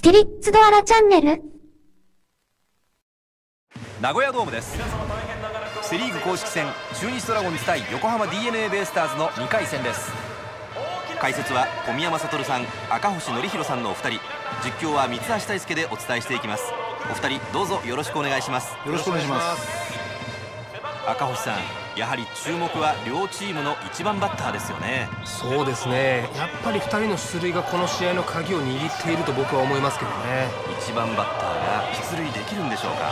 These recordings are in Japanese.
チリッツドアラチャンネル。 名古屋ドームです。セリーグ公式戦、中日ドラゴンズ対横浜 DeNA ベイスターズの2回戦です。解説は小宮山悟さん、赤星憲広さんのお二人、実況は三橋大輔でお伝えしていきます。お二人どうぞよろしくお願いします。 よろしくお願いします。 赤星さん、やはり注目は両チームの1番バッターですよね。 そうですね、やっぱり2人の出塁がこの試合の鍵を握っていると僕は思いますけどね。 1番バッターが出塁できるんでしょうか。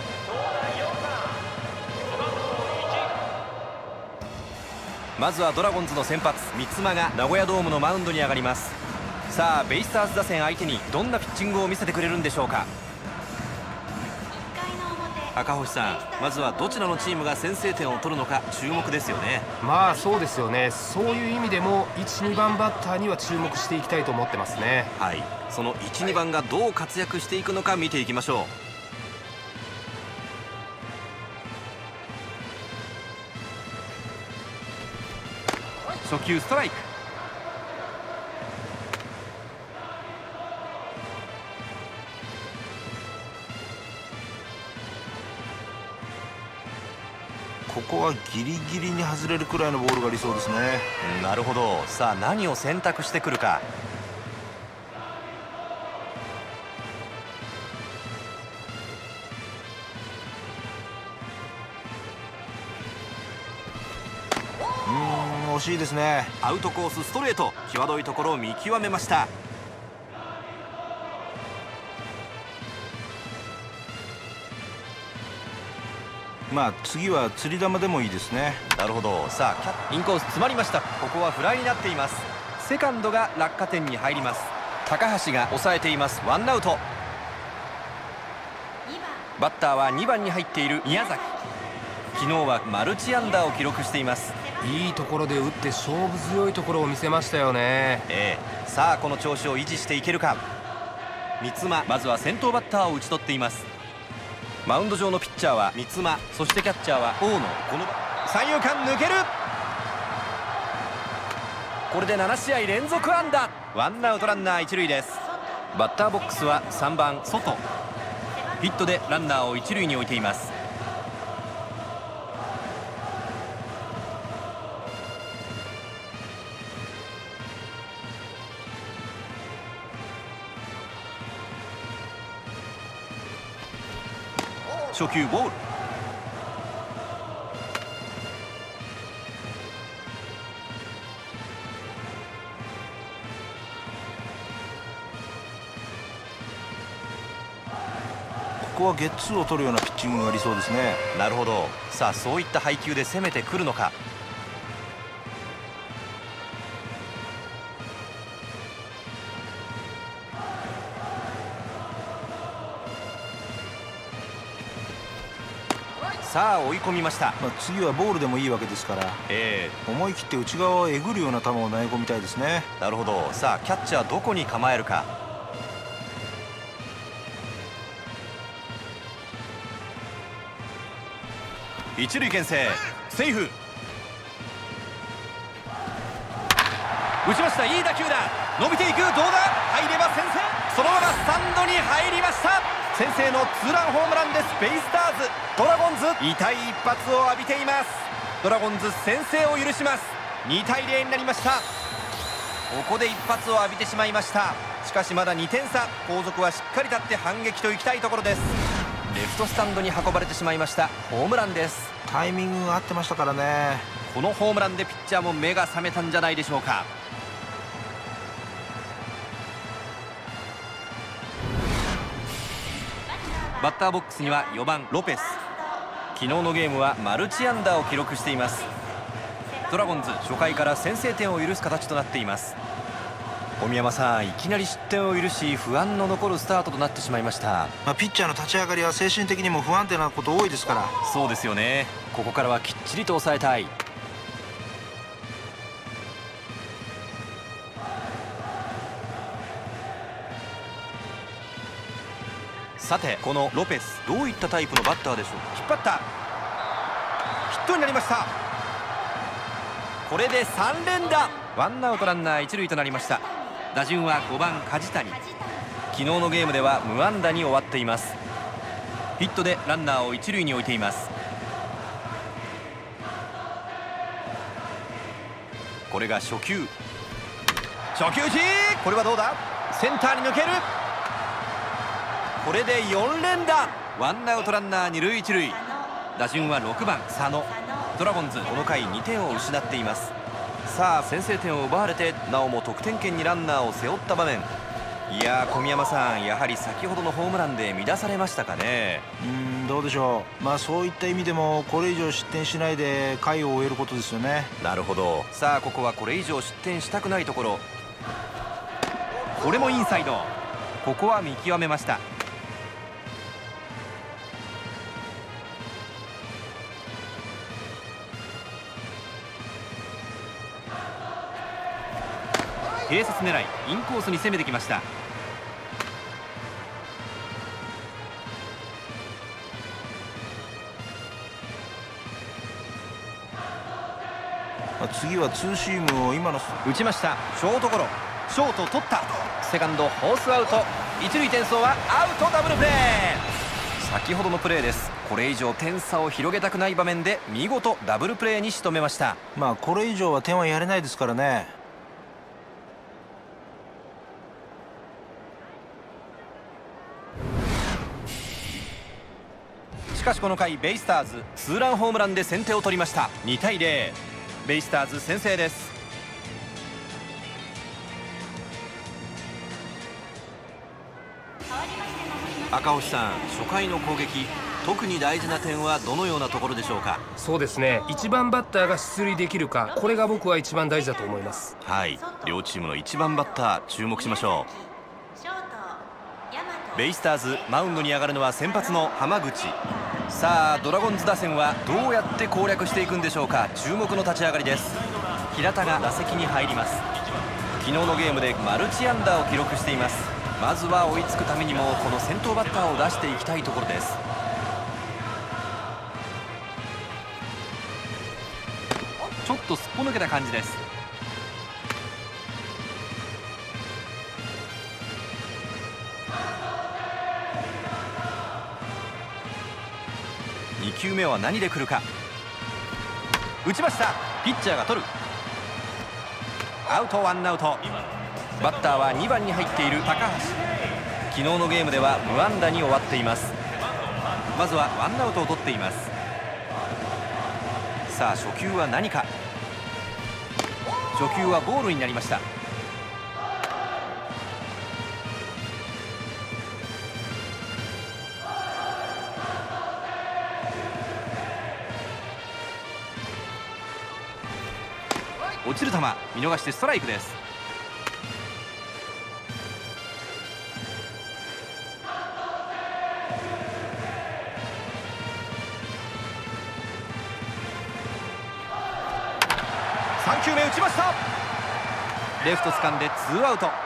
まずはドラゴンズの先発三間が名古屋ドームのマウンドに上がります。さあベイスターズ打線相手にどんなピッチングを見せてくれるんでしょうか。赤星さん、まずはどちらのチームが先制点を取るのか注目ですよね。 まあそうですよね。そういう意味でも 1、2番バッターには注目していきたいと思ってますね。 はい、その1、2番がどう活躍していくのか見ていきましょう。初球ストライク。 ここはギリギリに外れるくらいのボールがありそうですね。 なるほど。さあ何を選択してくるか。 惜しいですね。 アウトコースストレート、際どいところを見極めました。 まあ次は釣り玉でもいいですね。 なるほど。さあインコース詰まりました。ここはフライになっています。セカンドが落下点に入ります。高橋が抑えています。ワンアウト。バッターは2番に入っている宮崎。昨日はマルチアンダーを記録しています。 いいところで打って勝負強いところを見せましたよね。 さあこの調子を維持していけるか。三間、まずは先頭バッターを打ち取っています。マウンド上のピッチャーは三間、そしてキャッチャーは大野。この三遊間抜ける。これで7試合連続安打。ワンアウトランナー一塁です。バッターボックスは3番外。ヒットでランナーを一塁に置いています。初球ボール。 ここはゲッツーを取るようなピッチングがありそうですね。 なるほど。さあそういった配球で攻めてくるのか。さあ追い込みました。 次はボールでもいいわけですから、思い切って内側をえぐるような球を投げ込みたいですね。 なるほど。さあキャッチャーどこに構えるか。一塁牽制、セーフ。打ちました。いい打球だ。伸びていく。どうだ。入れば先制。そのままスタンドに入りました。先制のツーランホームランです。ベイスターズ。ドラゴンズ痛い一発を浴びています。ドラゴンズ先制を許します。2対0になりました。ここで一発を浴びてしまいました。しかしまだ2点差。後続はしっかり立って反撃といきたいところです。レフトスタンドに運ばれてしまいました。ホームランです。 タイミングが合ってましたからね。 このホームランでピッチャーも目が覚めたんじゃないでしょうか。バッターボックスには4番ロペス。昨日のゲームはマルチアンダーを記録しています。ドラゴンズ初回から先制点を許す形となっています。小宮山さん、いきなり失点を許し不安の残るスタートとなってしまいました。 ピッチャーの立ち上がりは精神的にも不安定なこと多いですから。 そうですよね。ここからはきっちりと抑えたい。さてこのロペス、どういったタイプのバッターでしょう。引っ張った。ヒットになりました。これで3連打。ワンアウトランナー一塁となりました。打順は5番梶谷。 昨日のゲームでは無安打に終わっています。ヒットでランナーを一塁に置いています。これが初球打ち、これはどうだ、センターに抜ける。これで4連打。ワンアウトランナー二塁一塁。打順は6番佐野。ドラゴンズこの回2点を失っています。さあ先制点を奪われてなおも得点圏にランナーを背負った場面。いやー小宮山さん、やはり先ほどのホームランで乱されましたかね。 どうでしょう。そういった意味でもこれ以上失点しないで回を終えることですよね。 なるほど。さあここはこれ以上失点したくないところ。これもインサイド。ここは見極めました。併殺狙い、インコースに攻めてきました。 次はツーシームを今の打ちました。ショートゴロ、ショート取った。セカンドホースアウト。一塁転送はアウト。ダブルプレー。先ほどのプレーです。これ以上点差を広げたくない場面で見事ダブルプレーに仕留めました。 これ以上は点はやれないですからね。 しかしこの回ベイスターズツーランホームランで先手を取りました。2対0、ベイスターズ先制です。赤星さん、初回の攻撃、特に大事な点はどのようなところでしょうか。 そうですね、1番バッターが出塁できるか、これが僕は一番大事だと思います。 はい、両チームの1番バッター注目しましょう。ベイスターズマウンドに上がるのは先発の浜口。さあドラゴンズ打線はどうやって攻略していくんでしょうか。注目の立ち上がりです。平田が打席に入ります。昨日のゲームでマルチ安打を記録しています。まずは追いつくためにもこの先頭バッターを出していきたいところです。ちょっとすっぽ抜けた感じです。2球目は何で来るか。打ちました。ピッチャーが取る。アウト、ワンアウト。バッターは2番に入っている高橋。昨日のゲームでは無安打に終わっています。まずはワンアウトを取っています。さあ初球は何か。初球はボールになりました。落ちる球、見逃してストライクです。3球目打ちました。レフト掴んでツーアウト。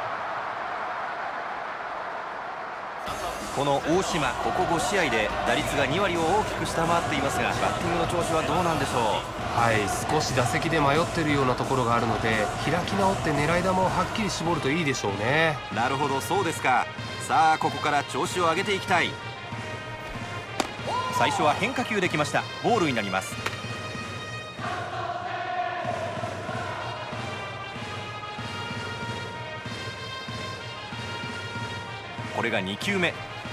この大島、ここ5試合で打率が2割を大きく下回っていますが、バッティングの調子はどうなんでしょう。 はい、少し打席で迷ってるようなところがあるので、開き直って狙い球をはっきり絞るといいでしょうね。 なるほど、そうですか。さあここから調子を上げていきたい。最初は変化球できました。ボールになります。これが2球目。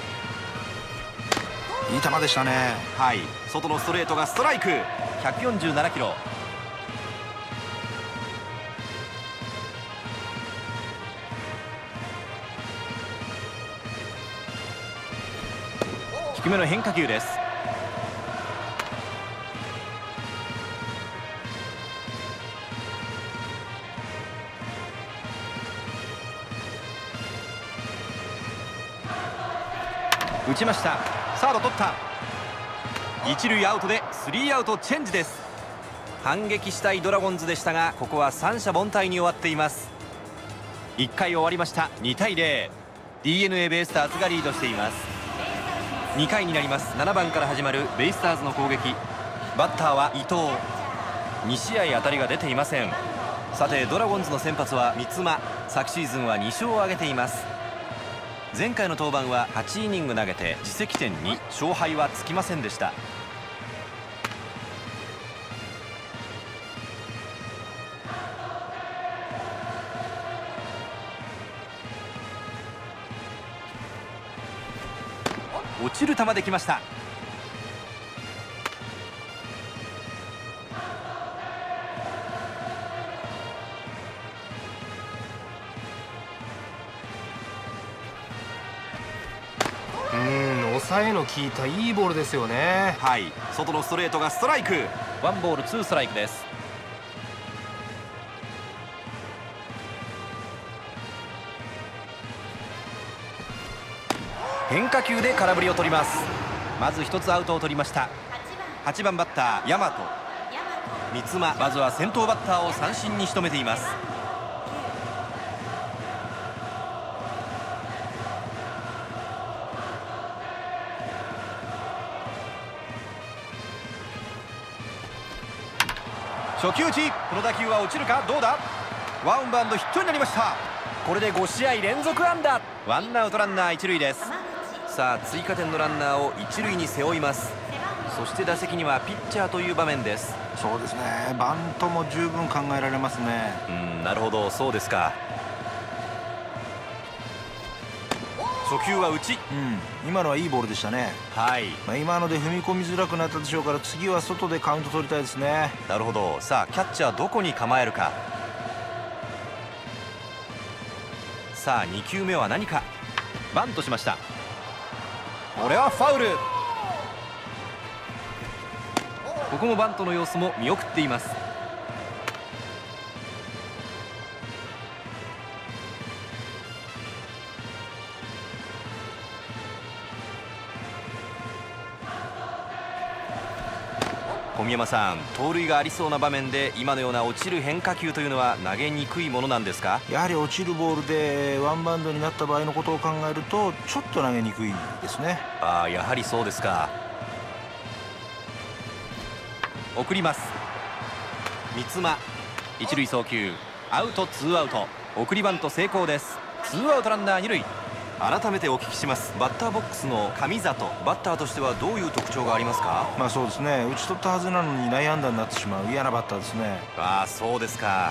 いい球でしたね。 はい、外のストレートがストライク。147キロ。低めの変化球です。打ちました。サード取った。一塁アウトでスリーアウトチェンジです。反撃したいドラゴンズでしたが、ここは三者凡退に終わっています。1回終わりました。2対0、 DNA ベイスターズがリードしています。2回になります。7番から始まるベイスターズの攻撃。バッターは伊藤。2試合当たりが出ていません。さてドラゴンズの先発は三間。昨シーズンは2勝を挙げています。 前回の登板は8イニング投げて自責点2、勝敗はつきませんでした。落ちる球できました。 抑えの効いたいいボールですよね。 はい、外のストレートがストライク。ワンボールツーストライクです。変化球で空振りを取ります。まず一つアウトを取りました。8番バッター大和三間、まずは先頭バッターを三振に仕留めています。初球打ち、この打球は落ちるか、どうだ。ワンバウンドヒットになりました。これで5試合連続安打。ワンアウトランナー一塁です。さあ追加点のランナーを一塁に背負います。そして打席にはピッチャーという場面です。 そうですね、バントも十分考えられますね。 なるほど、そうですか。初球は内、 今のはいいボールでしたね。 はい、 今ので踏み込みづらくなったでしょうから、次は外でカウント取りたいですね。 なるほど。さあキャッチャーどこに構えるか。さあ2球目は何か。バントしました。これはファウル。ここもバントの様子も見送っています。小宮山さん、盗塁がありそうな場面で今のような落ちる変化球というのは投げにくいものなんですか。 やはり落ちるボールでワンバウンドになった場合のことを考えるとちょっと投げにくいですね。 やはりそうですか。送ります。三間、一塁送球、アウトツーアウト。送りバント成功です。ツーアウトランナー二塁。改めてお聞きします。バッターボックスの神里、バッターとしてはどういう特徴がありますか。 そうですね、打ち取ったはずなのに内野安打になってしまう嫌なバッターですね。 そうですか。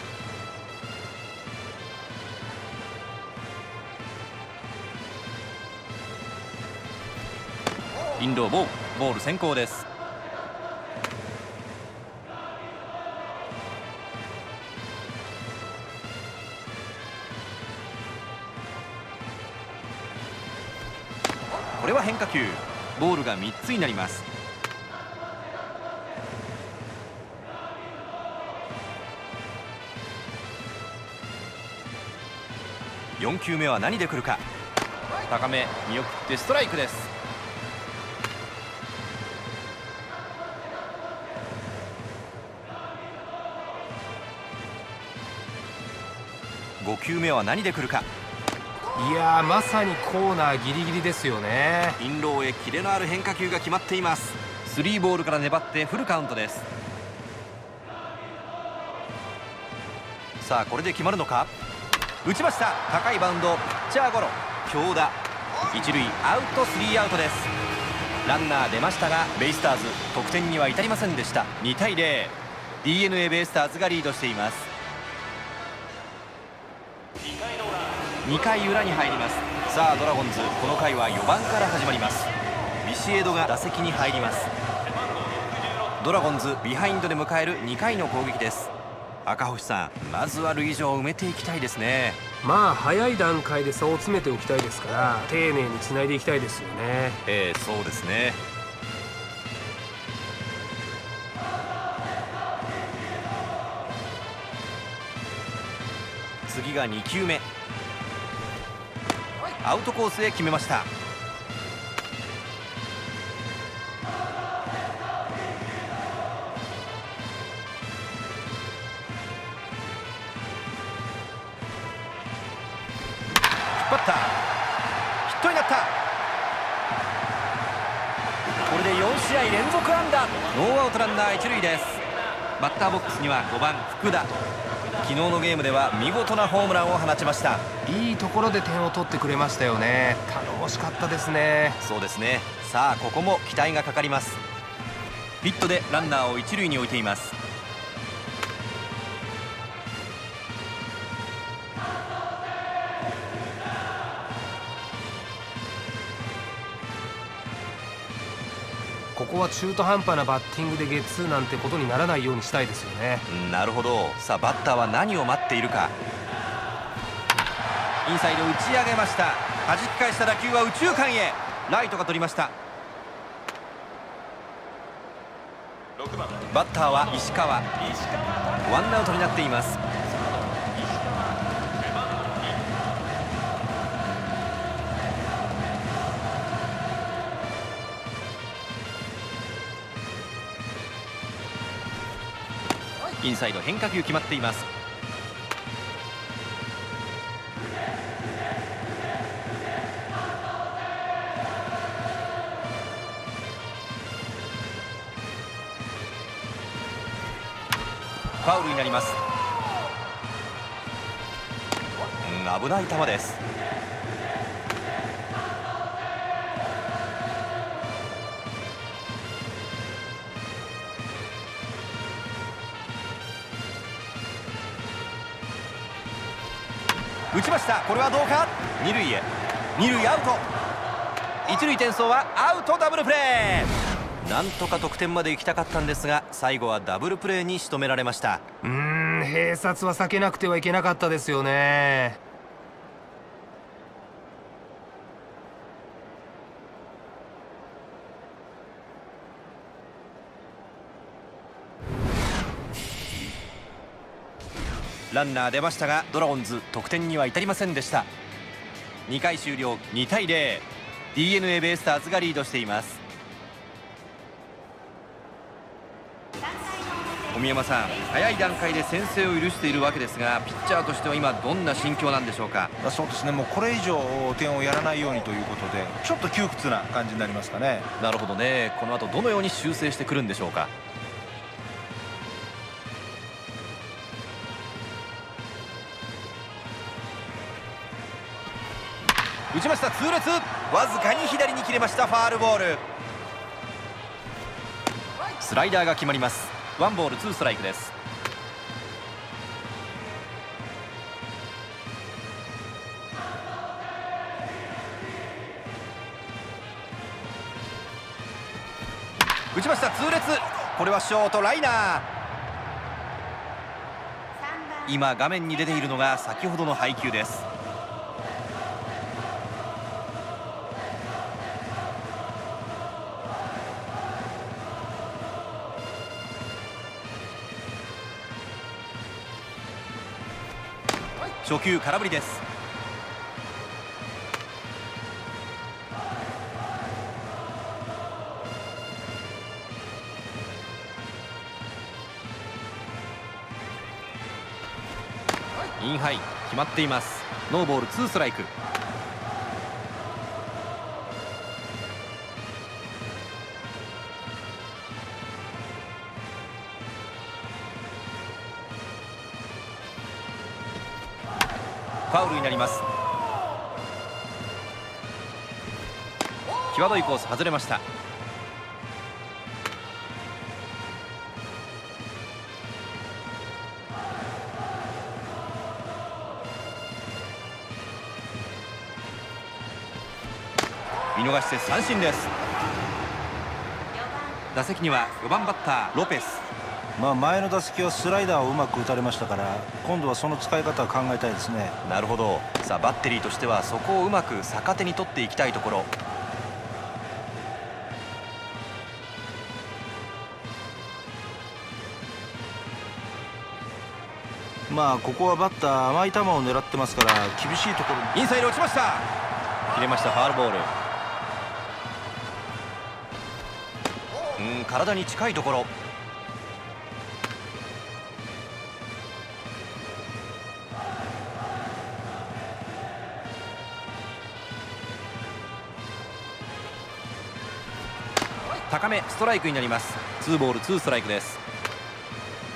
インローボール先行です。これは変化球。ボールが3つになります。4球目は何で来るか。高め見送ってストライクです。5球目は何で来るか。 いやー、まさにコーナーギリギリですよね。 インローへキレのある変化球が決まっています。スリーボールから粘ってフルカウントです。さあこれで決まるのか。打ちました。高いバウンド、ピッチャーゴロ、強打。一塁アウト、スリーアウトです。ランナー出ましたがベイスターズ得点には至りませんでした。2対0、 DNA ベイスターズがリードしています。2回裏に入ります。さあドラゴンズ、この回は4番から始まります。ビシエドが打席に入ります。ドラゴンズビハインドで迎える2回の攻撃です。赤星さん、まずは塁上を埋めていきたいですね。 早い段階で差を詰めておきたいですから、丁寧につないでいきたいですよね。 そうですね。次が2球目。アウトコースへ決めました。引っ張った。ヒットになった。これで4試合連続安打。ノーアウトランナー一塁です。 バッターボックスには5番福田。昨日のゲームでは見事なホームランを放ちました。 いいところで点を取ってくれましたよね。頼もしかったですね。 そうですね。さあここも期待がかかります。ヒットでランナーを一塁に置いています。 ここは中途半端なバッティングでゲッツーなんてことにならないようにしたいですよね。 なるほど。さあバッターは何を待っているか。インサイド打ち上げました。弾き返した打球は右中間へ。ライトが取りました。バッターは石川。ワンアウトになっています。インサイド変化球決まっています。ファウルになります。危ない球です。打ちました。これはどうか。二塁へ。二塁アウト。一塁転送はアウト。ダブルプレー。なんとか得点まで行きたかったんですが、最後はダブルプレーに仕留められました。 併殺は避けなくてはいけなかったですよね。 ランナー出ましたがドラゴンズ得点には至りませんでした。2回終了2対0。 DNA ベイスターズがリードしています。小宮山さん、早い段階で先制を許しているわけですが、ピッチャーとしては今どんな心境なんでしょうか。 そうですね、もうこれ以上点をやらないようにということで、ちょっと窮屈な感じになりますかね。 なるほどね。この後どのように修正してくるんでしょうか。打ちました。痛烈。わずかに左に切れました。ファールボール。スライダーが決まります。ワンボールツーストライクです。打ちました。痛烈。これはショートライナー。今画面に出ているのが先ほどの配球です。初球空振りです。インハイ決まっています。ノーボールツーストライク。ファウルになります。際どいコース外れました。見逃して三振です。打席には4番バッターロペス。 前の打席はスライダーをうまく打たれましたから、今度はその使い方を考えたいですね。 なるほど。さあバッテリーとしてはそこをうまく逆手に取っていきたいところ。 ここはバッター甘い球を狙ってますから、厳しいところに。 インサイド落ちました。切れました。ファールボール。体に近いところ。高めストライクになります。ツーボールツーストライクです。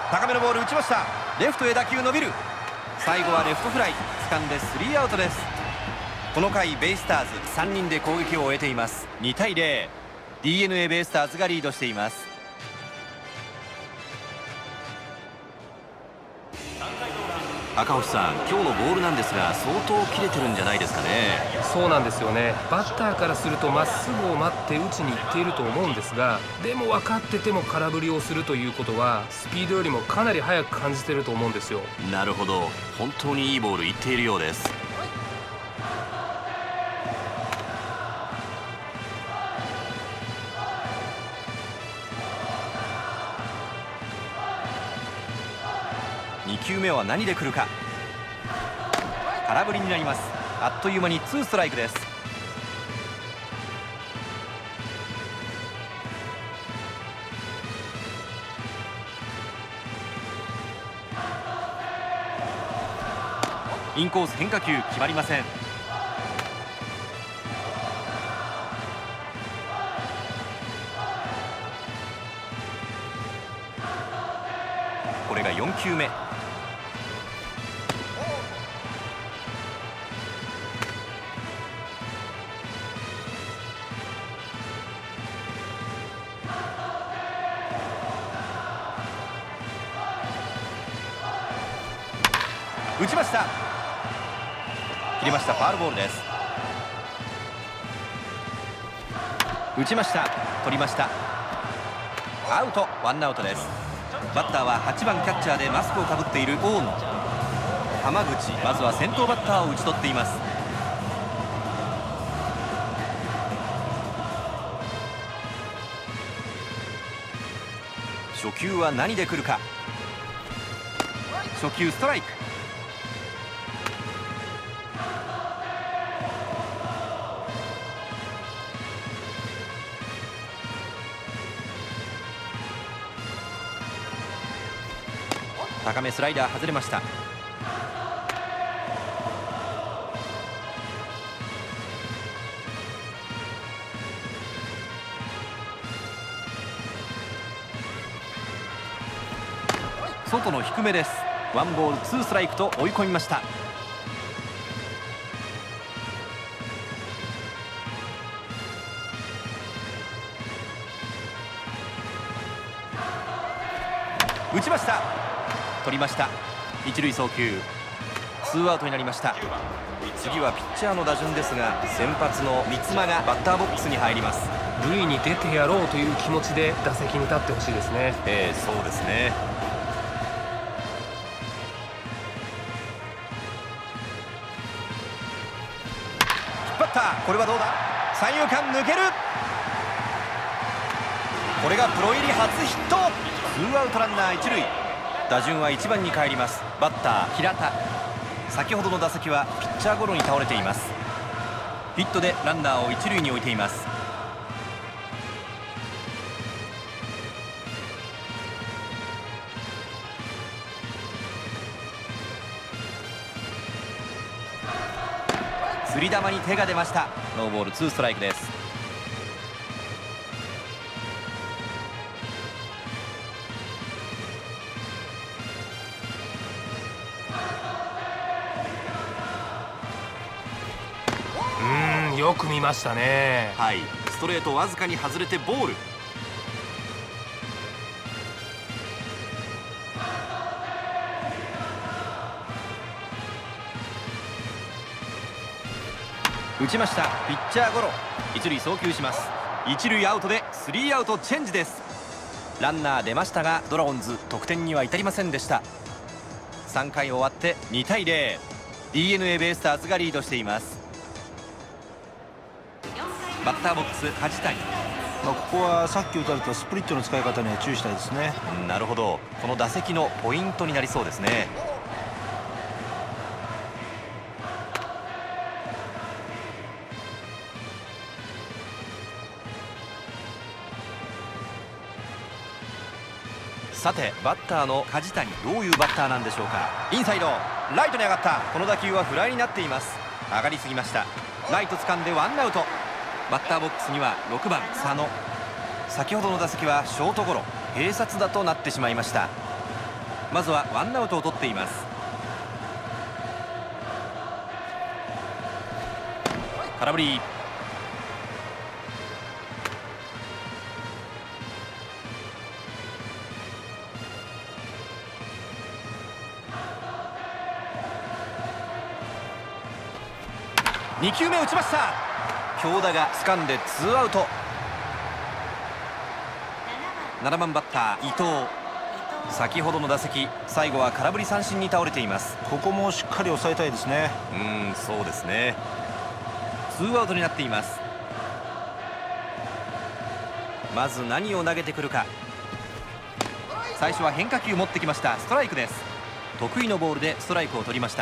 高めのボール打ちました。レフトへ打球伸びる。最後はレフトフライ、掴んでスリーアウトです。この回ベイスターズ3人で攻撃を終えています。2対0、 DNA ベイスターズがリードしています。 赤星さん、今日のボールなんですが相当切れてるんじゃないですかね。 そうなんですよね。バッターからするとまっすぐを待って打ちに行っていると思うんですが、でも分かってても空振りをするということはスピードよりもかなり速く感じてると思うんですよ。 なるほど、本当にいいボールいっているようです。 2球目は何で来るか。空振りになります。あっという間に2ストライクです。インコース変化球決まりません。これが4球目。打ちました。切れました。ファウルボールです。打ちました。取りました。アウト、ワンアウトです。バッターは8番キャッチャーでマスクをかぶっている大野。浜口、まずは先頭バッターを打ち取っています。初球は何で来るか。初球ストライク。高めスライダー外れました。外の低めです。ワンボールツーストライクと追い込みました。打ちました。取りました。一塁送球、ツーアウトになりました。次はピッチャーの打順ですが、先発の三間がバッターボックスに入ります。 塁に出てやろうという気持ちで打席に立ってほしいですね。 そうですね。引っ張った。これはどうだ。三遊間抜ける。これがプロ入り初ヒット。ツーアウトランナー一塁。打順は1番に帰ります。バッター平田。先ほどの打席はピッチャーゴロに倒れています。ヒットでランナーを一塁に置いています。釣り球に手が出ました。ノーボールツーストライクです。 よく見ましたね。 はい、ストレートわずかに外れてボール。打ちました。ピッチャーゴロ。一塁送球します。一塁アウトでスリーアウトチェンジです。ランナー出ましたがドラゴンズ得点には至りませんでした。3回終わって2対0、 DNA ベイスターズがリードしています。バッターボックス梶谷。 ここはさっき打たれたスプリットの使い方には注意したいですね。 なるほど、この打席のポイントになりそうですね。さてバッターの梶谷、どういうバッターなんでしょうか。インサイドライトに上がった。この打球はフライになっています。上がりすぎました。ライト掴んでワンアウト。バッターボックスには6番佐野。先ほどの打席はショートゴロ、併殺打となってしまいました。 まずはワンアウトを取っています。空振り。2球目打ちました。京田が掴んでツーアウト。7番バッター伊藤、先ほどの打席最後は空振り三振に倒れています。 ここもしっかり抑えたいですね。 そうですね。ツーアウトになっています。まず何を投げてくるか。最初は変化球持ってきました。ストライクです。得意のボールでストライクを取りました。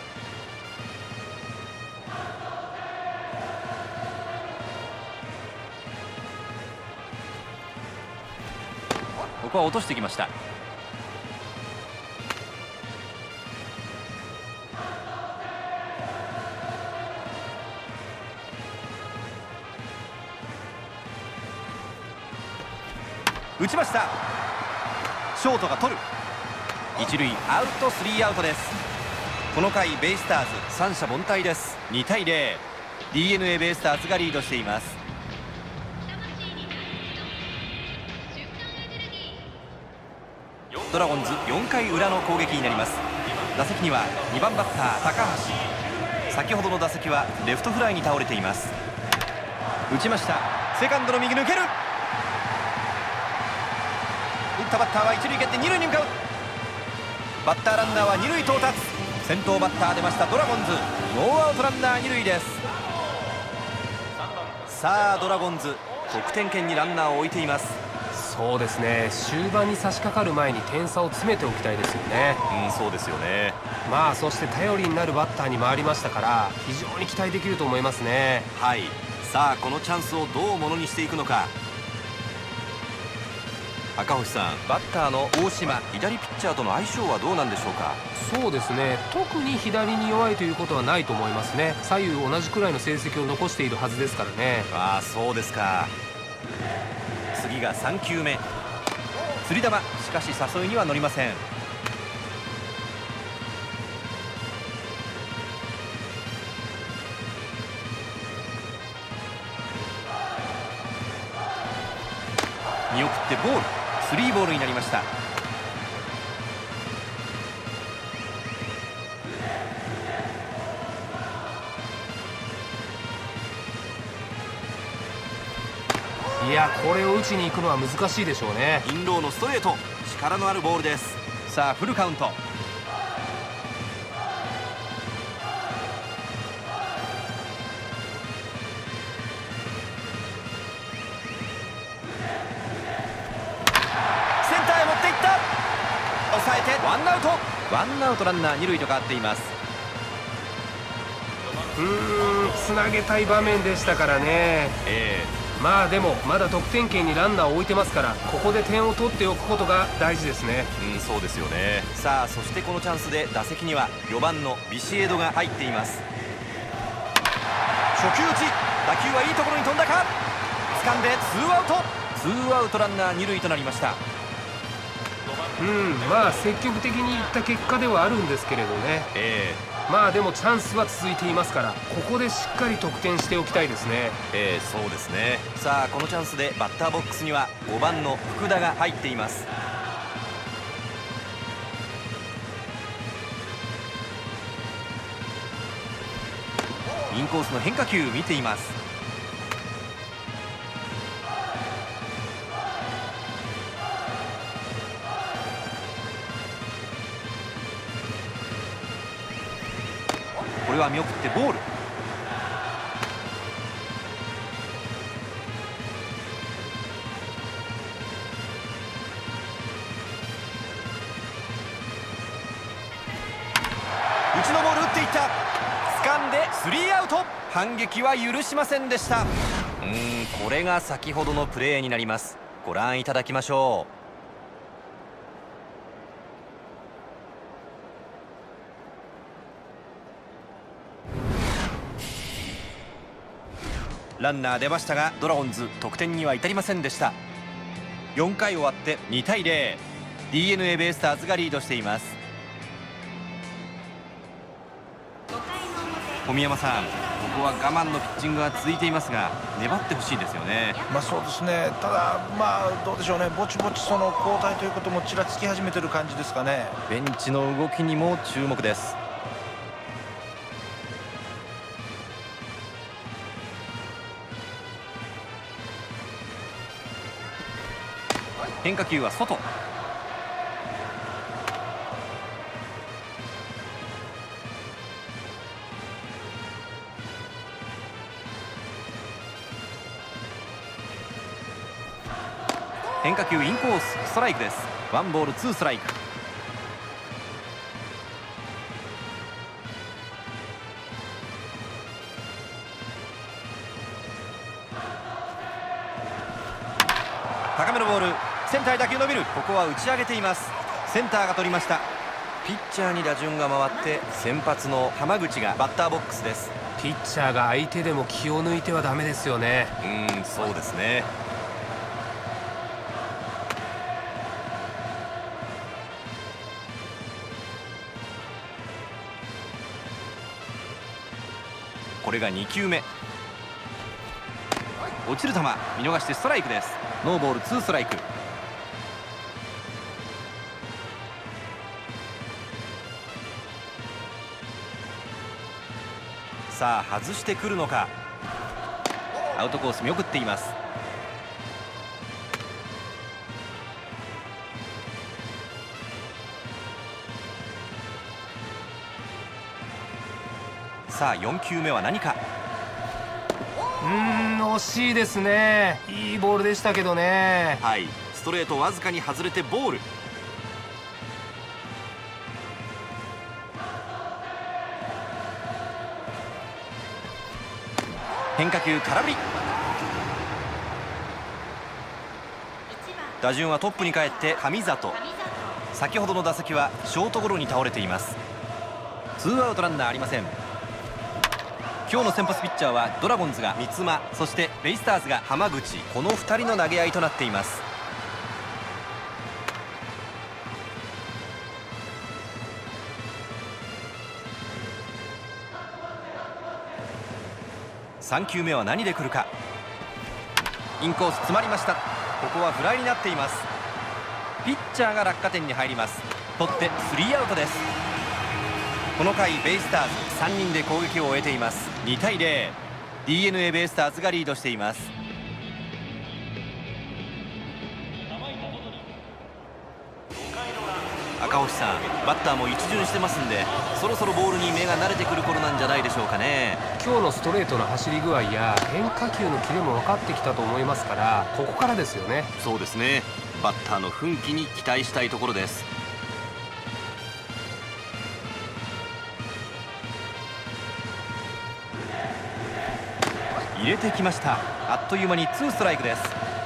ここは落としてきました。打ちました。ショートが取る。一塁アウト、スリーアウトです。この回ベイスターズ三者凡退です。2対0。 DNA ベイスターズがリードしています。ドラゴンズ4回裏の攻撃になります。打席には2番バッター高橋。先ほどの打席はレフトフライに倒れています。打ちました。セカンドの右抜ける。打ったバッターは一塁蹴って二塁に向かう。バッターランナーは二塁到達。先頭バッター出ました。ドラゴンズノーアウトランナー二塁です。さあドラゴンズ得点圏にランナーを置いています。 そうですね、終盤に差し掛かる前に点差を詰めておきたいですよね。 そうですよね。 まあそして頼りになるバッターに回りましたから非常に期待できると思いますね。 はい。さあこのチャンスをどうものにしていくのか。赤星さん、バッターの大島、左ピッチャーとの相性はどうなんでしょうか。 そうですね、特に左に弱いということはないと思いますね。左右同じくらいの成績を残しているはずですからね。 ああ、そうですか。次が3球目。釣り球、しかし誘いには乗りません。見送ってボール。スリーボールになりました。 いや、これを打ちに行くのは難しいでしょうね。 インローのストレート、力のあるボールです。さあフルカウント。抑えてワンアウト。ワンアウトランナー二塁と変わっています。 つなげたい場面でしたからね。まあでもまだ得点圏にランナーを置いてますから、ここで点を取っておくことが大事ですね。 そうですよね。さあそしてこのチャンスで打席には4番のビシエドが入っています。初球打ち、打球はいいところに飛んだか。掴んでツーアウト。ツーアウトランナー二塁となりました。 まあ積極的にいった結果ではあるんですけれどね。まあでもチャンスは続いていますから、ここでしっかり得点しておきたいですね。 そうですね。さあこのチャンスでバッターボックスには5番の福田が入っています。インコースの変化球見ています。これは見送ってボール。内のボール打っていった。掴んでスリーアウト。反撃は許しませんでした。これが先ほどのプレーになります。ご覧いただきましょう。ランナー出ましたがドラゴンズ得点には至りませんでした。4回終わって2対0。 DNA ベイスターズがリードしています。小宮山さん、ここは我慢のピッチングが続いていますが粘ってほしいですよね。 そうですね。ただどうでしょうね。ぼちぼちその交代ということもちらつき始めてる感じですかね。 ベンチの動きにも注目です。変化球は外。変化球インコース、ストライクです。ワンボールツーストライク。高めのボール、センターへ打球伸びる。ここは打ち上げています。センターが取りました。ピッチャーに打順が回って先発の浜口がバッターボックスです。 ピッチャーが相手でも気を抜いてはダメですよね。 そうですね。これが2球目。落ちる球見逃してストライクです。ノーボールツーストライク。さあ外してくるのか。アウトコース見送っています。さあ4球目は何か。 惜しいですね。いいボールでしたけどね。 はい、ストレートわずかに外れてボール。変化球空振り。打順はトップに帰って神里。先ほどの打席はショートゴロに倒れています。ツーアウトランナーありません。今日の先発ピッチャーはドラゴンズが三間、そしてベイスターズが浜口、この2人の投げ合いとなっています。3球目は何で来るか。インコース詰まりました。ここはフライになっています。ピッチャーが落下点に入ります。取って3アウトです。この回ベイスターズ3人で攻撃を終えています。2対0。 DNA ベイスターズがリードしています。赤星さん、バッターも一巡してますんで、そろそろボールに目が慣れてくる頃なんじゃないでしょうかね。 今日のストレートの走り具合や変化球のキレも分かってきたと思いますから、ここからですよね。 そうですね。バッターの奮起に期待したいところです。入れてきました。あっという間にツーストライクです。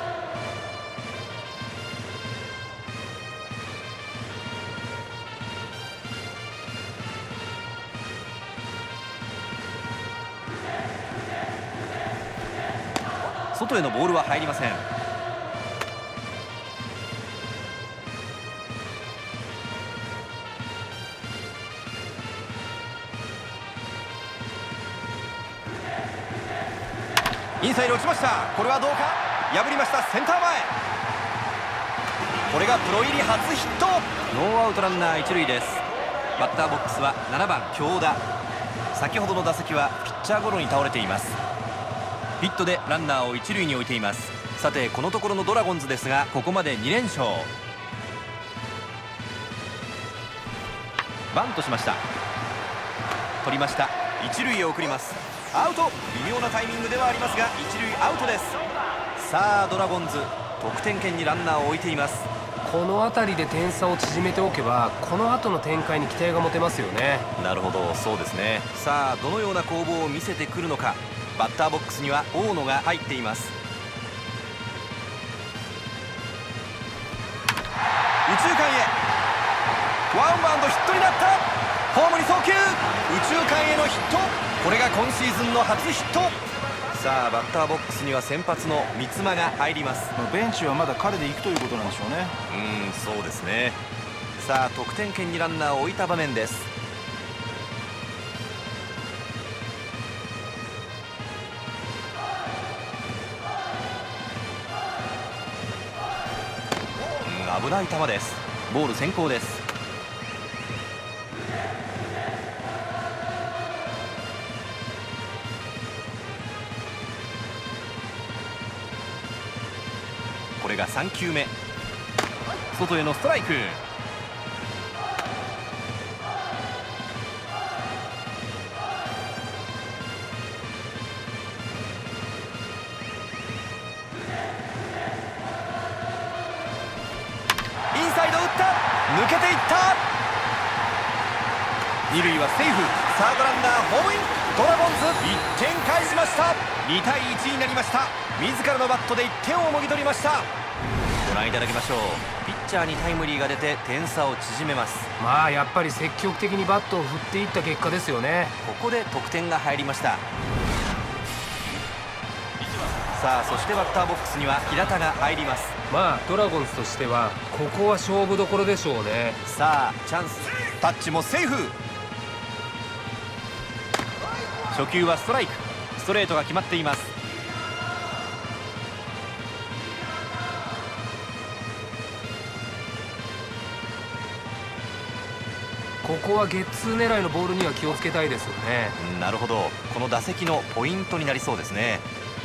外へのボールは入りません。インサイド落ちました。これはどうか。破りました。センター前。これがプロ入り初ヒット。ノーアウトランナー一塁です。バッターボックスは7番京田。先ほどの打席はピッチャーゴロに倒れています。ヒットでランナーを一塁に置いています。さてこのところのドラゴンズですが、ここまで2連勝。バントしました。取りました。一塁へ送ります。アウト。微妙なタイミングではありますが一塁アウトです。さあドラゴンズ得点圏にランナーを置いています。 この辺りで点差を縮めておけば、この後の展開に期待が持てますよね。 なるほど、そうですね。さあどのような攻防を見せてくるのか。バッターボックスには大野が入っています。右中間へワンバウンドヒットになった。ホームに送球。右中間へのヒット。これが今シーズンの初ヒット。 さあバッターボックスには先発の三間が入ります。 ベンチはまだ彼で行くということなんでしょうね。 そうですね。さあ得点圏にランナーを置いた場面です。危ない球です。ボール先行です。これが3球目、外へのストライク。抜けていった。二塁はセーフ。サードランナーホームイン。ドラゴンズ1点返しました。2対1になりました。自らのバットで1点をもぎ取りました。ご覧いただきましょう。ピッチャーにタイムリーが出て点差を縮めます。 まあやっぱり積極的にバットを振っていった結果ですよね。 ここで得点が入りました。さあそしてバッターボックスには平田が入ります。 まあドラゴンズとしてはここは勝負どころでしょうね。 さあチャンス。タッチもセーフ。初球はストライク。ストレートが決まっています。 ここはゲッツー狙いのボールには気をつけたいですよね。 なるほど。この打席のポイントになりそうですね。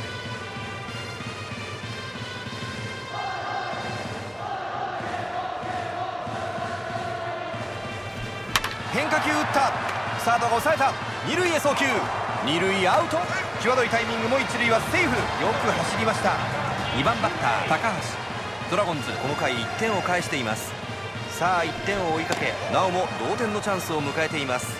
変化球打った。サードが抑えた。二塁へ送球。二塁アウト。際どいタイミングも一塁はセーフ。よく走りました。2番バッター高橋。ドラゴンズこの回1点を返しています。さあ1点を追いかけ、なおも同点のチャンスを迎えています。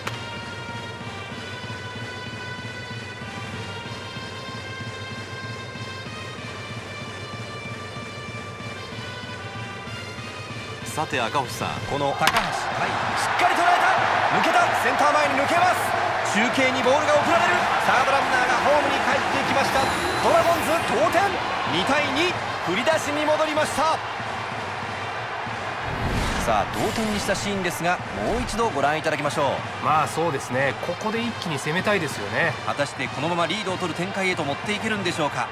さて赤星さん、この高橋、しっかり捉えた。抜けた。センター前に抜けます。中継にボールが送られる。サードランナーがホームに帰っていきました。ドラゴンズ同点。2対2。振り出しに戻りました。さあ同点にしたシーンですが、もう一度ご覧いただきましょう。 まあそうですね。ここで一気に攻めたいですよね。 果たしてこのままリードを取る展開へと持っていけるんでしょうか。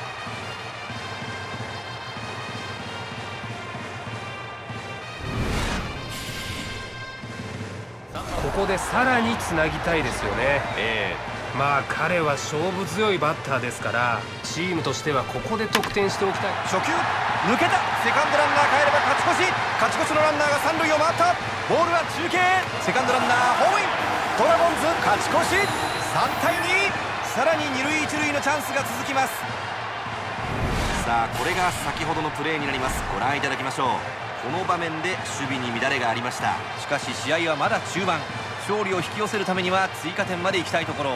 ここでさらにつなぎたいですよね。まあ彼は勝負強いバッターですから、チームとしてはここで得点しておきたい。 初球抜けた。セカンドランナー帰れば勝ち越し。勝ち越しのランナーが三塁を回った。ボールは中継。セカンドランナーホームイン。ドラゴンズ勝ち越し。3対2。さらに二塁一塁のチャンスが続きます。さあこれが先ほどのプレーになります。ご覧いただきましょう。この場面で守備に乱れがありました。しかし試合はまだ中盤。勝利を引き寄せるためには追加点まで行きたいところ。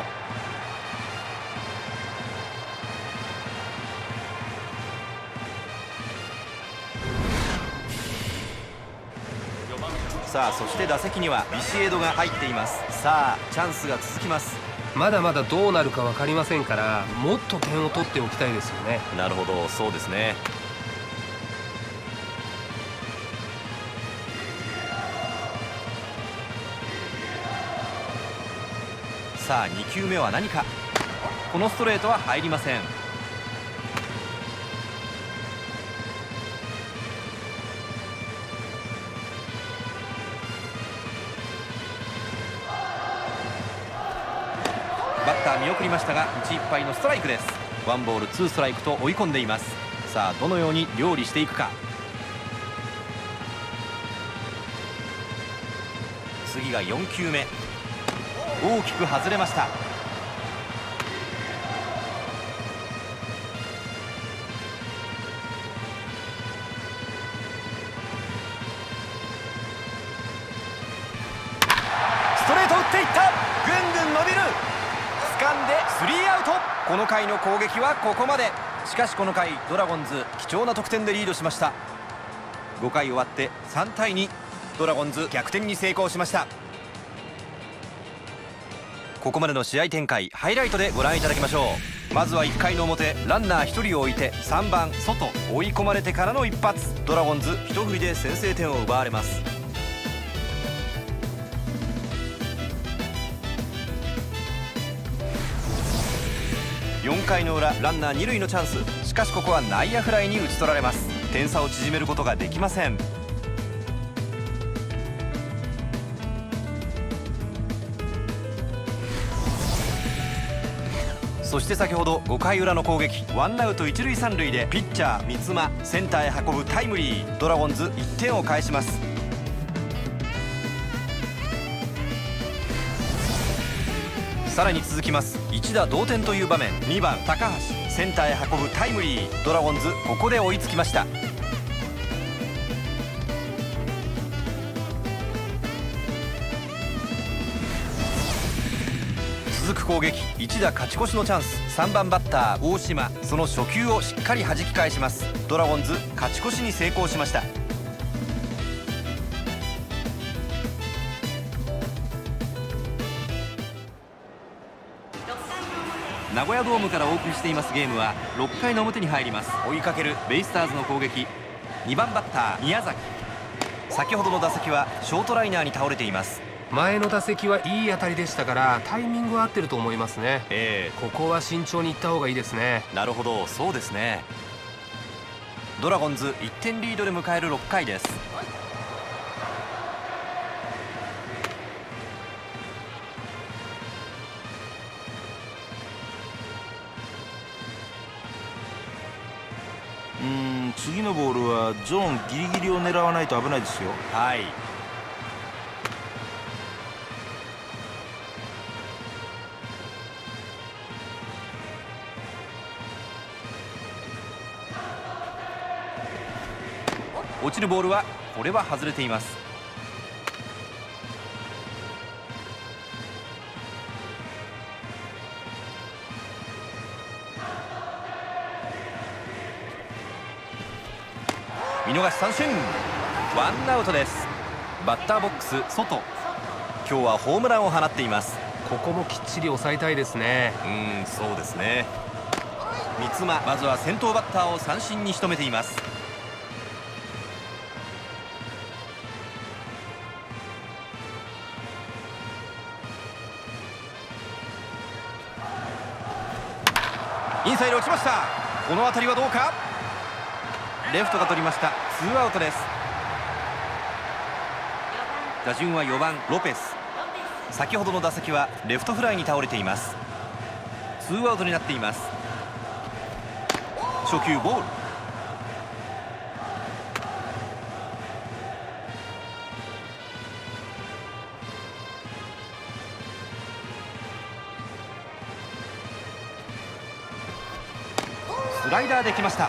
さあそして打席にはビシエドが入っています。さあチャンスが続きます。 まだまだどうなるか分かりませんから、もっと点を取っておきたいですよね。 なるほど、そうですね。さあ2球目は何か。このストレートは入りません。バッター見送りましたが内いっぱいのストライクです。ワンボールツーストライクと追い込んでいます。さあどのように料理していくか。次が4球目。大きく外れました。ストレート打っていった。ぐんぐん伸びる。掴んでスリーアウト。この回の攻撃はここまで。しかしこの回ドラゴンズ貴重な得点でリードしました。5回終わって3対2。ドラゴンズ逆転に成功しました。ここまでの試合展開、ハイライトでご覧いただきましょう。 まずは1回の表、ランナー1人を置いて3番外、追い込まれてからの一発。ドラゴンズ一振りで先制点を奪われます。4回の裏、ランナー2塁のチャンス。しかしここは内野フライに打ち取られます。点差を縮めることができません。そして先ほど5回裏の攻撃、ワンアウト1塁3塁でピッチャー三間、センターへ運ぶタイムリー。ドラゴンズ1点を返します。さらに続きます。一打同点という場面、2番高橋、センターへ運ぶタイムリー。ドラゴンズここで追いつきました。続く攻撃、一打勝ち越しのチャンス。3番バッター大島、その初球をしっかり弾き返します。ドラゴンズ勝ち越しに成功しました。名古屋ドームからお送りしていますゲームは6回の表に入ります。追いかけるベイスターズの攻撃、2番バッター宮崎、先ほどの打席はショートライナーに倒れています。 前の打席はいい当たりでしたからタイミングは合ってると思いますね。ここは慎重にいった方がいいですね。 なるほど、そうですね。ドラゴンズ1点リードで迎える6回です。 次のボールはゾーンギリギリを狙わないと危ないですよ。 はい。落ちるボールはこれは外れています。見逃し三振、ワンアウトです。バッターボックス外、今日はホームランを放っています。 ここもきっちり抑えたいですね。 そうですね。三間、まずは先頭バッターを三振に仕留めています。インサイド落ちました。この当たりはどうか。レフトが取りました。ツーアウトです。打順は4番ロペス。先ほどの打席はレフトフライに倒れています。ツーアウトになっています。初球ボール。スライダーできました。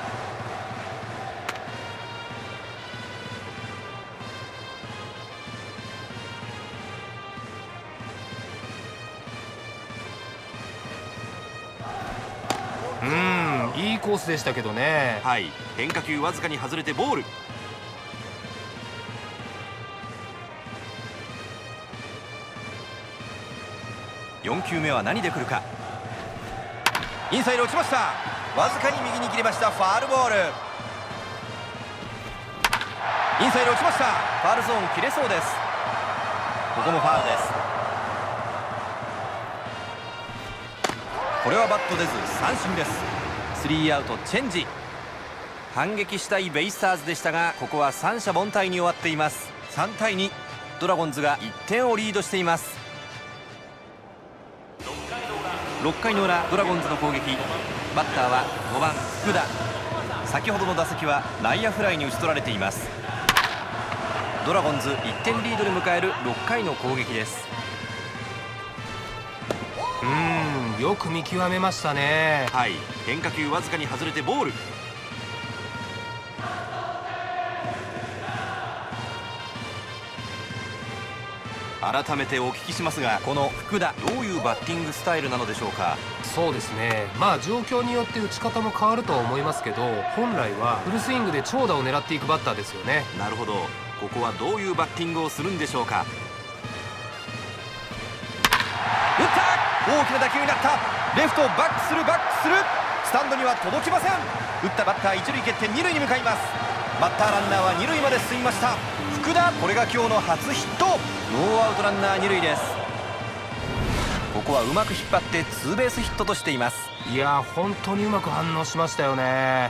いいコースでしたけどね。 はい、変化球わずかに外れてボール。4球目は何で来るか。インサイド落ちました。わずかに右に切れました。ファールボール。インサイド落ちました。ファールゾーン切れそうです。ここもファールです。これはバット出ず三振です。スリーアウトチェンジ。反撃したいベイスターズでしたが、ここは三者凡退に終わっています。3対2、ドラゴンズが1点をリードしています。6回の裏、ドラゴンズの攻撃、バッターは5番福田。先ほどの打席は内野フライに打ち取られています。ドラゴンズ1点リードで迎える6回の攻撃です。 よく見極めましたね。 はい、変化球わずかに外れてボール。改めてお聞きしますが、この福田、どういうバッティングスタイルなのでしょうか。 そうですね、状況によって打ち方も変わるとは思いますけど、本来はフルスイングで長打を狙っていくバッターですよね。 なるほど、ここはどういうバッティングをするんでしょうか。打った、大きな打球になった。 レフトバックするスタンドには届きません。打ったバッター一塁蹴って二塁に向かいます。バッターランナーは二塁まで進みました。福田、これが今日の初ヒット。ノーアウトランナー二塁です。ここはうまく引っ張ってツーベースヒットとしています。 いやー、本当にうまく反応しましたよね。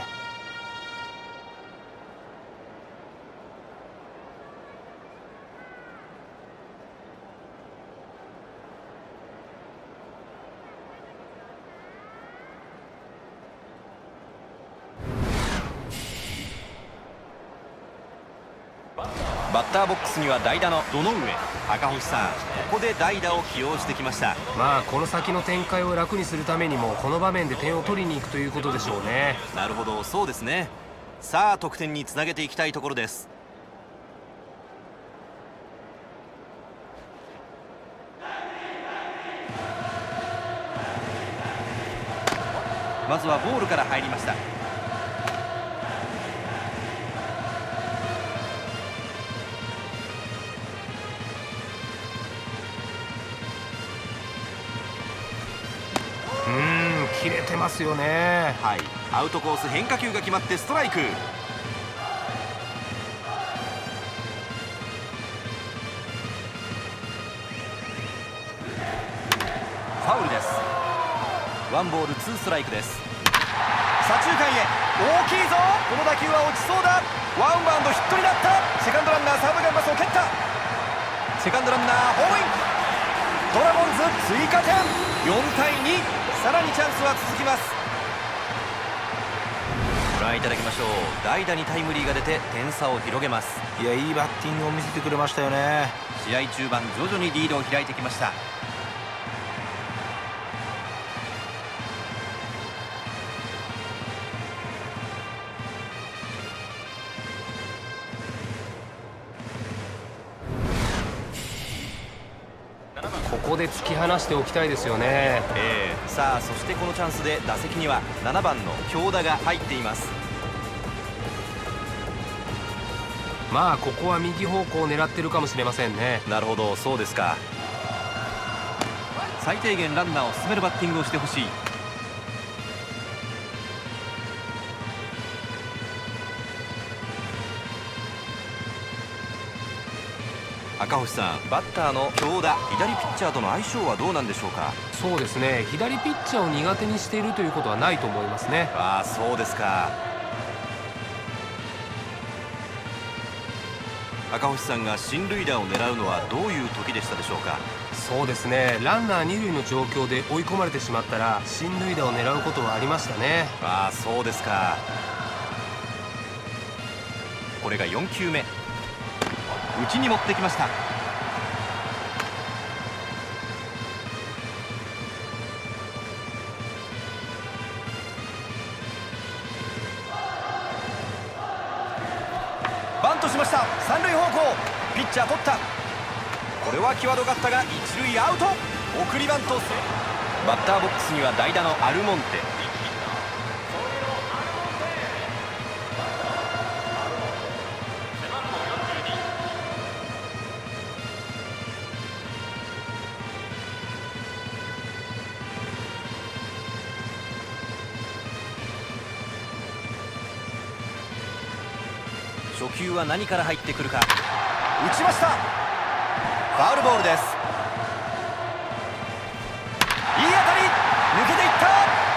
バッターボックスには代打の堂上。赤星さん、ここで代打を起用してきました。 まあこの先の展開を楽にするためにもこの場面で点を取りに行くということでしょうね。 なるほど、そうですね。さあ得点につなげていきたいところです。まずはボールから入りました。 切れてますよね。 はい、アウトコース変化球が決まってストライク。ファウルです。ワンボールツーストライクです。左中間へ、大きいぞ。この打球は落ちそうだ。ワンバウンドヒットになった。セカンドランナーサードがパスを蹴った。セカンドランナーホームイン。ドラゴンズ追加点。4対2。さらにチャンスは続きます。ご覧いただきましょう。代打にタイムリーが出て点差を広げます。 いや、いいバッティングを見せてくれましたよね。 試合中盤徐々にリードを開いてきました。 ここで突き放しておきたいですよね。 さあそしてこのチャンスで打席には7番の京田が入っています。 まあここは右方向を狙ってるかもしれませんね。 なるほど、そうですか。最低限ランナーを進めるバッティングをしてほしい。赤星さん、バッターの京田、左ピッチャーとの相性はどうなんでしょうか。 そうですね、左ピッチャーを苦手にしているということはないと思いますね。 ああ、そうですか。赤星さんが進塁打を狙うのはどういう時でしたでしょうか。 そうですね、ランナー二塁の状況で追い込まれてしまったら進塁打を狙うことはありましたね。 ああ、そうですか。これが4球目、内に持ってきました。バントしました。三塁方向、ピッチャー取った。これは際どかったが一塁アウト。送りバント。バッターボックスには代打のアルモンテ。初球は何から入ってくるか。打ちました。ファウルボールです。いい当たり、抜けていった。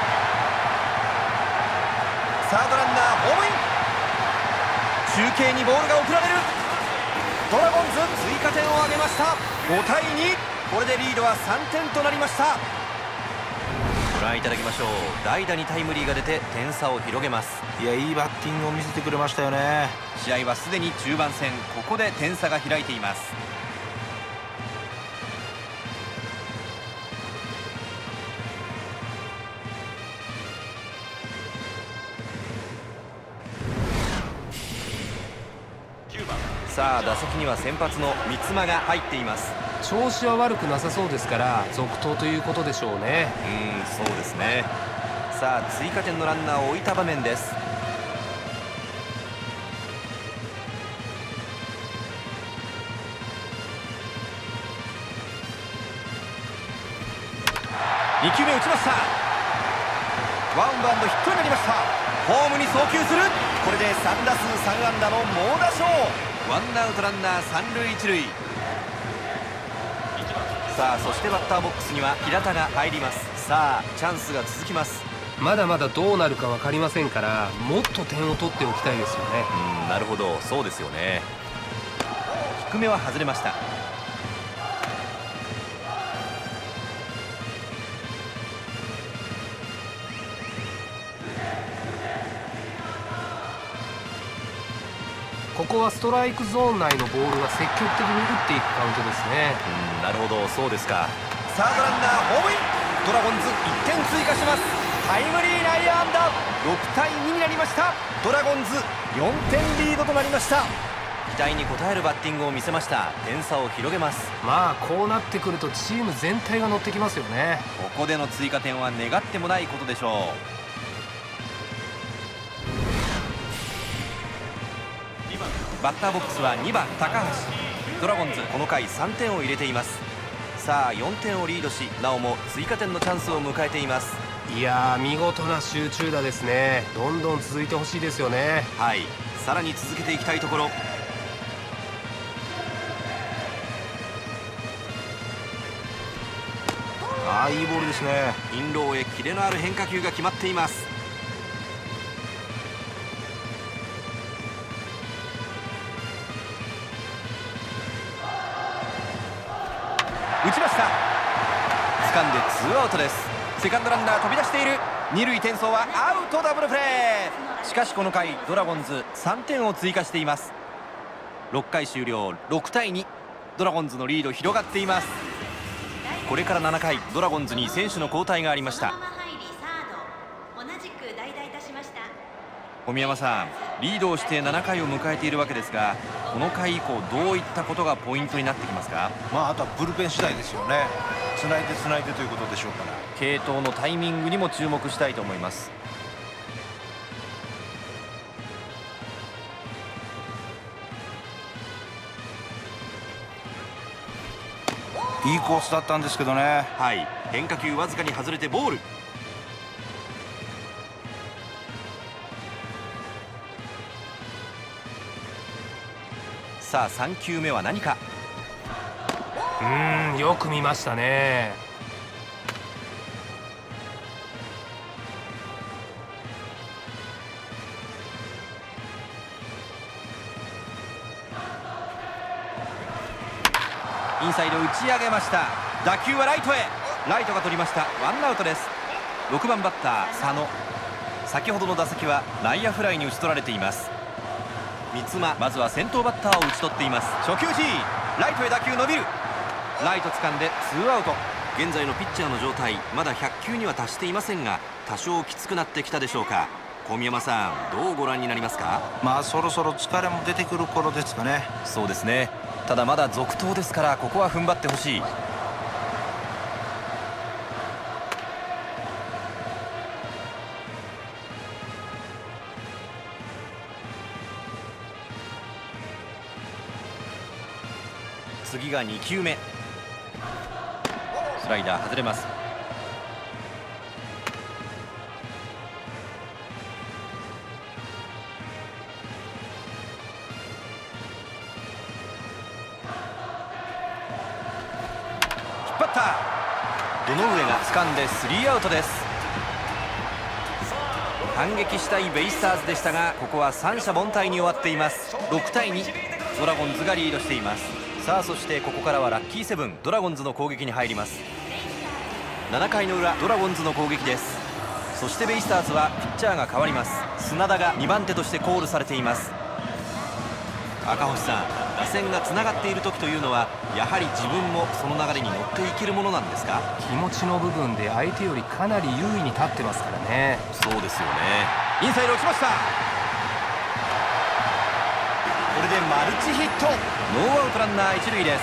サードランナーホームイン。中継にボールが送られる。ドラゴンズ追加点を挙げました。5対2。これでリードは3点となりました。ご覧いただきましょう。代打にタイムリーが出て点差を広げます。 いや、いいバッティングを見せてくれましたよね。 試合はすでに中盤戦、ここで点差が開いています。さあ打席には先発の三間が入っています。 調子は悪くなさそうですから続投ということでしょうね。 そうですね。さあ追加点のランナーを置いた場面です。 2球目打ちました。ワンバウンドヒットになりました。ホームに送球する。これで3打数3安打の猛打賞。ワンアウトランナー3塁1塁。さあそしてバッターボックスには平田が入ります。さあチャンスが続きます。 まだまだどうなるか分かりませんから、もっと点を取っておきたいですよね。 なるほど、そうですよね。低めは外れました。 ここはストライクゾーン内のボールは積極的に打っていくカウントですね。 なるほど、そうですか。サードランナーホームイン。ドラゴンズ1点追加します。タイムリー内野安打。6対2になりました。ドラゴンズ4点リードとなりました。期待に応えるバッティングを見せました。点差を広げます。 まあこうなってくるとチーム全体が乗ってきますよね。 ここでの追加点は願ってもないことでしょう。バッターボックスは2番高橋。ドラゴンズこの回3点を入れています。さあ4点をリードし、なおも追加点のチャンスを迎えています。 いやー、見事な集中打ですね。どんどん続いてほしいですよね。 はい、さらに続けていきたいところ。 いいボールですね。 インローへキレのある変化球が決まっています。打ちました。掴んで2アウトです。セカンドランナー飛び出している。二塁転送はアウト。ダブルプレー。しかしこの回ドラゴンズ3点を追加しています。6回終了、6対2。ドラゴンズのリード広がっています。これから7回、ドラゴンズに選手の交代がありました。小宮山さん、リードをして7回を迎えているわけですが、この回以降どういったことがポイントになってきますか？ あとはブルペン次第ですよね。つないでということでしょうから、 継投のタイミングにも注目したいと思います。 いいコースだったんですけどね。 はい、変化球わずかに外れてボール。さあ3球目は何か。 よく見ましたね。 インサイド打ち上げました。打球はライトへ。ライトが取りました。ワンアウトです。6番バッター佐野。先ほどの打席は内野フライに打ち取られています。三間、まずは先頭バッターを打ち取っています。初球 G、 ライトへ打球伸びる。ライト掴んで2アウト。現在のピッチャーの状態、まだ100球には達していませんが、多少きつくなってきたでしょうか。小宮山さん、どうご覧になりますか？ そろそろ疲れも出てくる頃ですかね。 そうですね。ただまだ続投ですから、ここは踏ん張ってほしい。次が2球目。スライダー外れます。引っ張った。堂上が掴んで3アウトです。反撃したいベイスターズでしたが、ここは三者凡退に終わっています。6対2、ドラゴンズがリードしています。さあそしてここからはラッキーセブン、ドラゴンズの攻撃に入ります。7回の裏、ドラゴンズの攻撃です。そしてベイスターズはピッチャーが変わります。砂田が2番手としてコールされています。赤星さん、打線がつながっている時というのは、やはり自分もその流れに乗っていけるものなんですか？ 気持ちの部分で相手よりかなり優位に立ってますからね。 そうですよね。インサイド落ちました。これでマルチヒット。ノーアウトランナー1塁です。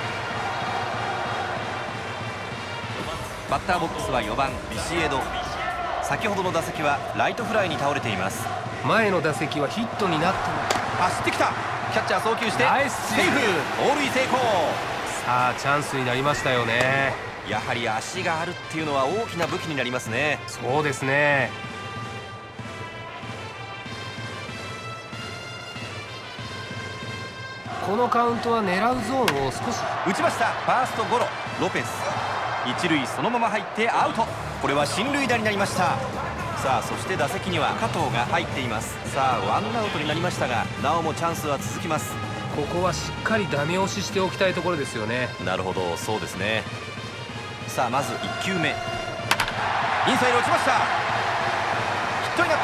バッターボックスは4番ビシエド。先ほどの打席はライトフライに倒れています。 前の打席はヒットになっても走ってきた。キャッチャー送球してナイスセーフ。盗塁成功。 さあチャンスになりましたよね。 やはり足があるっていうのは大きな武器になりますね。 そうですね。このカウントは狙うゾーンを少し打ちました。ファーストゴロ。ロペス一塁そのまま入ってアウト。これは進塁打になりました。さあそして打席には加藤が入っています。さあワンアウトになりましたが、なおもチャンスは続きます。 ここはしっかりダメ押ししておきたいところですよね。 なるほど、そうですね。さあまず1球目、インサイド落ちました。ヒットになった。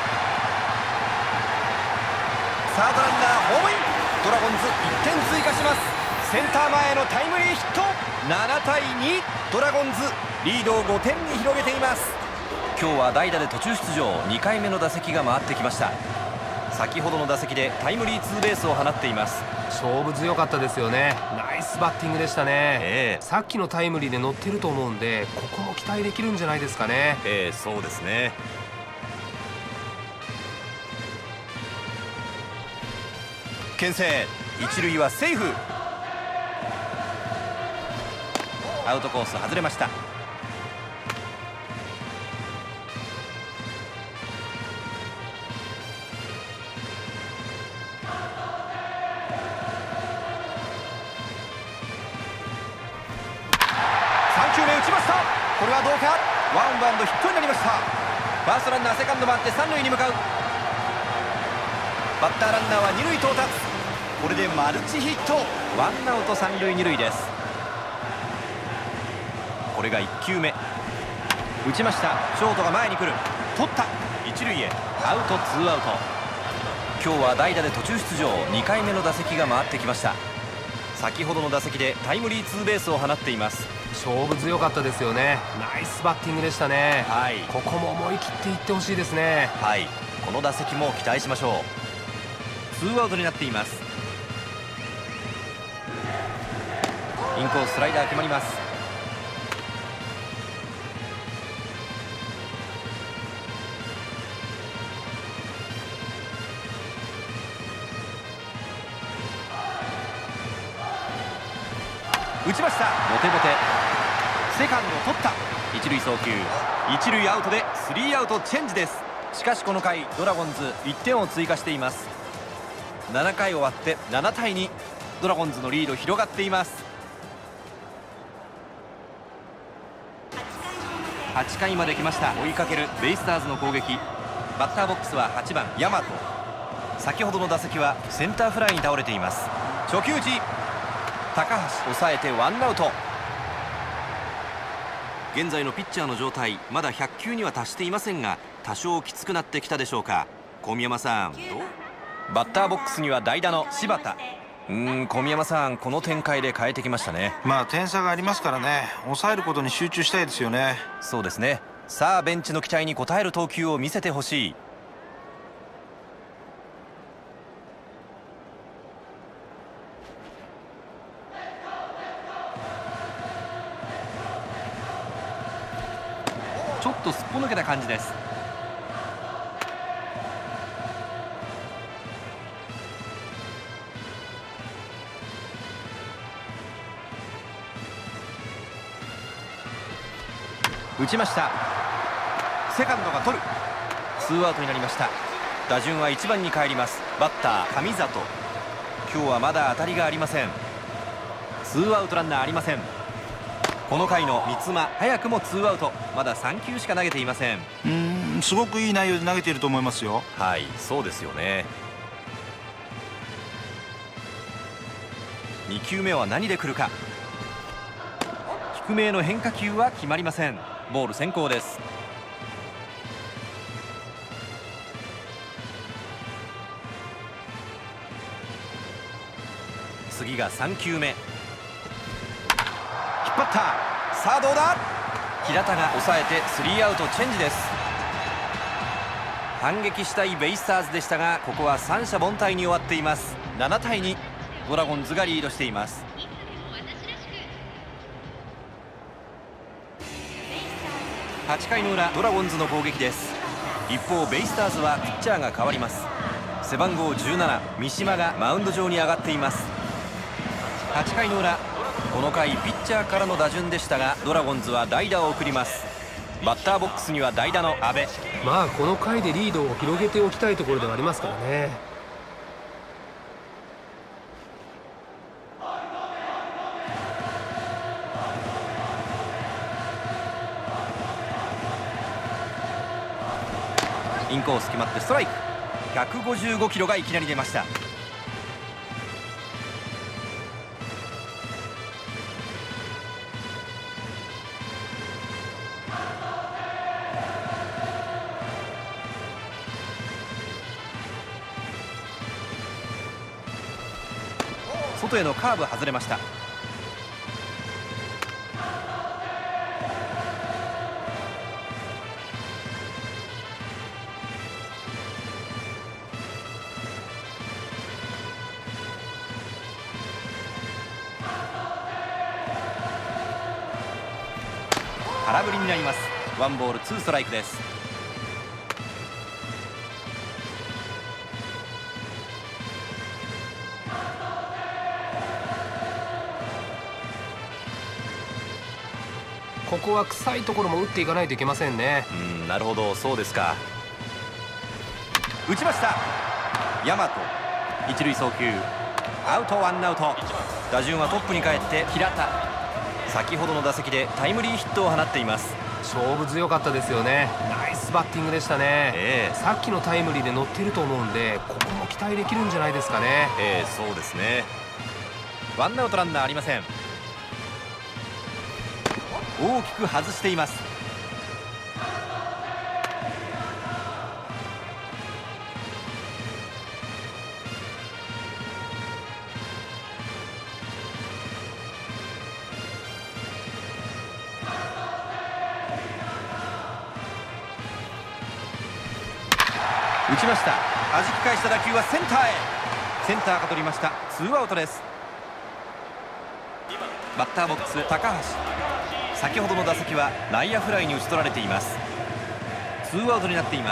サードランナーホームイン。ドラゴンズ1点追加します。センター前へのタイムリーヒット。7対2、ドラゴンズリードを5点に広げています。今日は代打で途中出場、2回目の打席が回ってきました。先ほどの打席でタイムリーツーベースを放っています。 勝負強かったですよね。ナイスバッティングでしたね。さっきのタイムリーで乗ってると思うんで、ここも期待できるんじゃないですかね。 そうですね。牽制、一塁はセーフ。アウトコース外れました。3球目打ちました。これはどうか。ワンバウンドヒットになりました。ファーストランナーセカンド回って三塁に向かう。バッターランナーは二塁到達。これでマルチヒット。ワンアウト三塁二塁です。これが1球目、打ちました。ショートが前に来る。取った。一塁へアウトツーアウト。今日は代打で途中出場、2回目の打席が回ってきました。先ほどの打席でタイムリーツーベースを放っています。 勝負強かったですよね。ナイスバッティングでしたね。 はい、 ここも思い切っていってほしいですね。 はい、この打席も期待しましょう。ツーアウトになっています。インコーススライダー決まります。打ちました。ボテボテ。セカンド取った。一塁送球、一塁アウトでスリーアウトチェンジです。しかしこの回ドラゴンズ1点を追加しています。7回終わって7対2、ドラゴンズのリード広がっています。8回まで来ました。追いかけるベイスターズの攻撃。バッターボックスは8番大和。先ほどの打席はセンターフライに倒れています。初球打ち、高橋抑えてワンアウト。現在のピッチャーの状態、まだ100球には達していませんが、多少きつくなってきたでしょうか。小宮山さん、バッターボックスには代打の柴田。小宮山さん、この展開で変えてきましたね。 まあ点差がありますからね、抑えることに集中したいですよね。 そうですね。さあベンチの期待に応える投球を見せてほしい。ちょっとすっぽ抜けた感じです。打ちました。セカンドが取る。ツーアウトになりました。打順は1番に帰ります。バッター上里。今日はまだ当たりがありません。ツーアウトランナーありません。この回の三間、早くもツーアウト。まだ3球しか投げていません。 すごくいい内容で投げていると思いますよ。 はい、そうですよね。2球目は何で来るか。低めへの変化球は決まりません。ボール先行です。次が3球目。引っ張った。さあどうだ。平田が抑えてスリーアウトチェンジです。反撃したいベイスターズでしたが、ここは三者凡退に終わっています。7対2、ドラゴンズがリードしています。8回の裏、ドラゴンズの攻撃です。一方ベイスターズはピッチャーが変わります。背番号17三島がマウンド上に上がっています。8回の裏、ここの回ピッチャーからの打順でしたが、ドラゴンズは代打を送ります。バッターボックスには代打の阿部。 まあこの回でリードを広げておきたいところではありますからね。 インコース決まってストライク。155キロがいきなり出ました。外へのカーブ外れました。空振りになります。ワンボールツーストライクです。 ここは臭いところも打っていかないといけませんね。 なるほど、そうですか。打ちました。大和一塁送球、アウト、ワンアウト。打順はトップに帰って平田。先ほどの打席でタイムリーヒットを放っています。 勝負強かったですよね。ナイスバッティングでしたね。さっきのタイムリーで乗ってると思うんで、ここも期待できるんじゃないですかね。 そうですね。ワンアウトランナーありません。大きく外しています。打ちました。弾き返した打球はセンターへ。センターが取りました。ツーアウトです。バッターボックス高橋。先ほどの打席は内野フライに打ち取られています。ツーアウトになっています。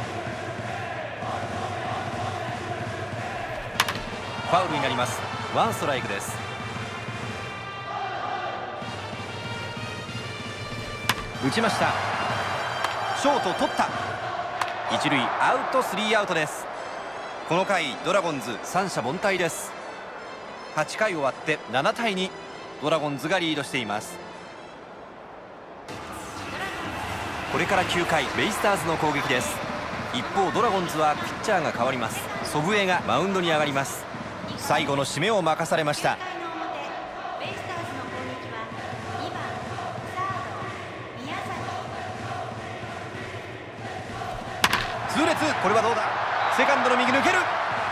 ファウルになります。ワンストライクです。打ちました。ショート取った。一塁アウト、スリーアウトです。この回ドラゴンズ三者凡退です。8回終わって7対2、ドラゴンズがリードしています。これから9回ベイスターズの攻撃です。一方ドラゴンズはピッチャーが変わります。祖父江がマウンドに上がります。最後の締めを任されました。痛烈、これはどうだ。セカンドの右抜ける。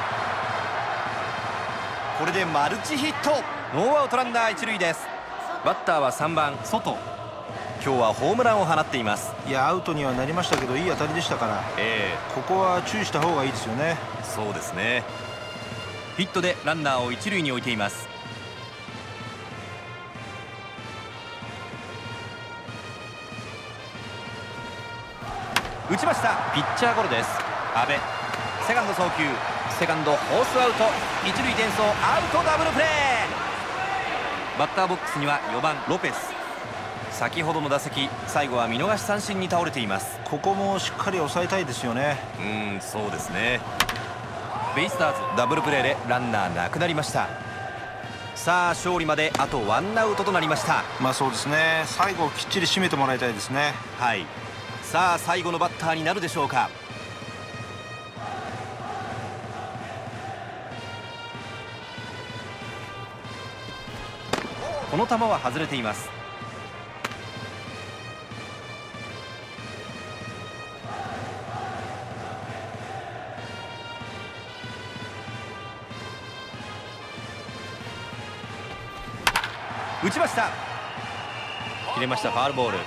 これでマルチヒット。ノーアウトランナー一塁です。バッターは3番外。今日はホームランを放っています。 いや、アウトにはなりましたけど、いい当たりでしたから、ここは注意した方がいいですよね。 そうですね。ヒットでランナーを一塁に置いています。打ちました。ピッチャーゴロです。阿部、セカンド送球、セカンドフォースアウト、一塁転送、アウト、ダブルプレー。バッターボックスには4番ロペス。先ほどの打席、最後は見逃し三振に倒れています。 ここもしっかり抑えたいですよね。 そうですね。ベイスターズダブルプレーでランナーなくなりました。さあ勝利まであとワンアウトとなりました。 そうですね。最後きっちり締めてもらいたいですね。 はい。さあ最後のバッターになるでしょうか。この球は外れています。打ちました。切れました。ファウルボール。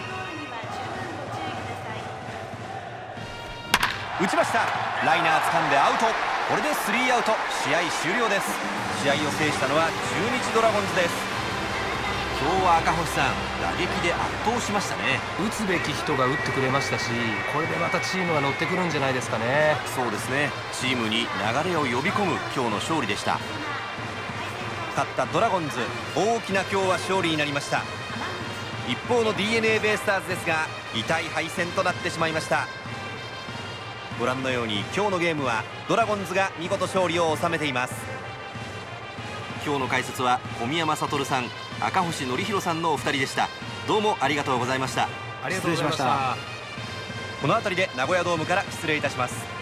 打ちました。ライナー掴んでアウト。これでスリーアウト。試合終了です。試合を制したのは中日ドラゴンズです。今日は赤星さん、打撃で圧倒しましたね。 打つべき人が打ってくれましたし、これでまたチームが乗ってくるんじゃないですかね。 そうですね。チームに流れを呼び込む今日の勝利でした。 勝ったドラゴンズ、大きな今日は勝利になりました。一方の DNA ベイスターズですが、痛い敗戦となってしまいました。ご覧のように今日のゲームはドラゴンズが見事勝利を収めています。今日の解説は小宮山悟さん、赤星則弘さんのお二人でした。どうもありがとうございました。 ありがとうございました。 この辺りで名古屋ドームから失礼いたします。